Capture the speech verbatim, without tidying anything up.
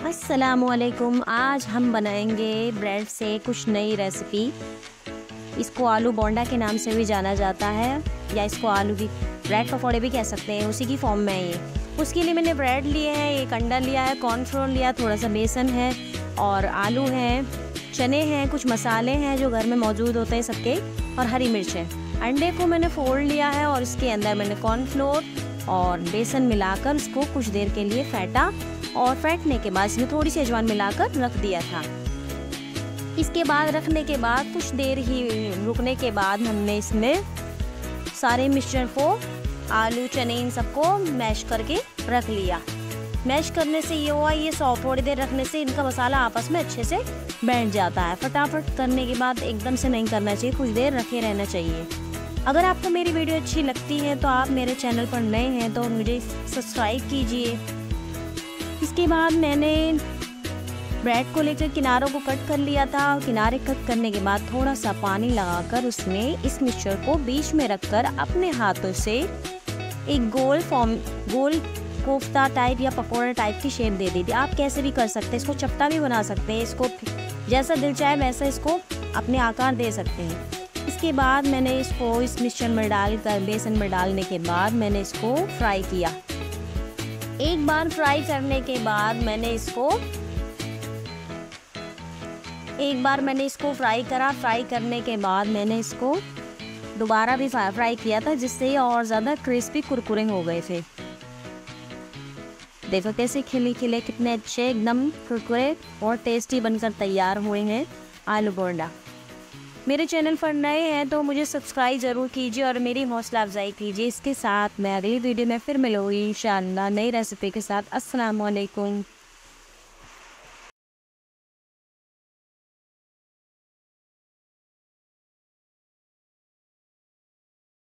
अस्सलामुअलैकुम। आज हम बनाएंगे ब्रेड से कुछ नई रेसिपी। इसको आलू बोंडा के नाम से भी जाना जाता है या इसको आलू की ब्रेड पकौड़े भी कह सकते हैं, उसी की फॉर्म में है ये। उसके लिए मैंने ब्रेड लिए हैं, एक अंडा लिया है, कॉर्नफ्लोर लिया, थोड़ा सा बेसन है और आलू हैं, चने हैं, कुछ मसाले हैं जो घर में मौजूद होते हैं सबके, और हरी मिर्च है। अंडे को मैंने फोड़ लिया है और इसके अंदर मैंने कॉर्नफ्लोर और बेसन मिलाकर उसको कुछ देर के लिए फेंटा और फेंटने के बाद इसमें थोड़ी सी अजवाइन मिलाकर रख दिया था। इसके बाद रखने के बाद कुछ देर ही रुकने के बाद हमने इसमें सारे मिक्सचर को, आलू चने इन सबको मैश करके रख लिया। मैश करने से ये हुआ, ये सौ थोड़ी देर रखने से इनका मसाला आपस में अच्छे से बैठ जाता है। फटाफट करने के बाद एकदम से नहीं करना चाहिए, कुछ देर रखे रहना चाहिए। अगर आपको मेरी वीडियो अच्छी लगती है तो आप मेरे चैनल पर नए हैं तो मुझे सब्सक्राइब कीजिए। इसके बाद मैंने ब्रेड को लेकर किनारों को कट कर लिया था। किनारे कट करने के बाद थोड़ा सा पानी लगाकर उसमें इस मिक्सचर को बीच में रखकर अपने हाथों से एक गोल फॉर्म गोल कोफ्ता टाइप या पकौड़ा टाइप की शेप दे दी थी। आप कैसे भी कर सकते हैं, इसको चपटा भी बना सकते हैं, इसको जैसा दिल चाहे वैसा इसको अपने आकार दे सकते हैं। इसके बाद मैंने इसको इस मिक्सचर में डालकर बेसन में डालने के बाद मैंने इसको फ्राई किया। एक बार फ्राई करने के बाद मैंने इसको एक बार मैंने इसको फ्राई करा। फ्राई करने के बाद मैंने इसको दोबारा भी फ्राई किया था, जिससे ये और ज़्यादा क्रिस्पी कुरकुरे हो गए थे। देखो कैसे खिले खिले कितने अच्छे एकदम कुरकुरे और टेस्टी बनकर तैयार हुए हैं आलू बोंडा। मेरे चैनल पर नए हैं तो मुझे सब्सक्राइब ज़रूर कीजिए और मेरी हौसला अफजाई कीजिए। इसके साथ मैं अगली वीडियो में फिर मिलूँगी इंशाअल्लाह नई रेसिपी के साथ। अस्सलाम वालेकुम।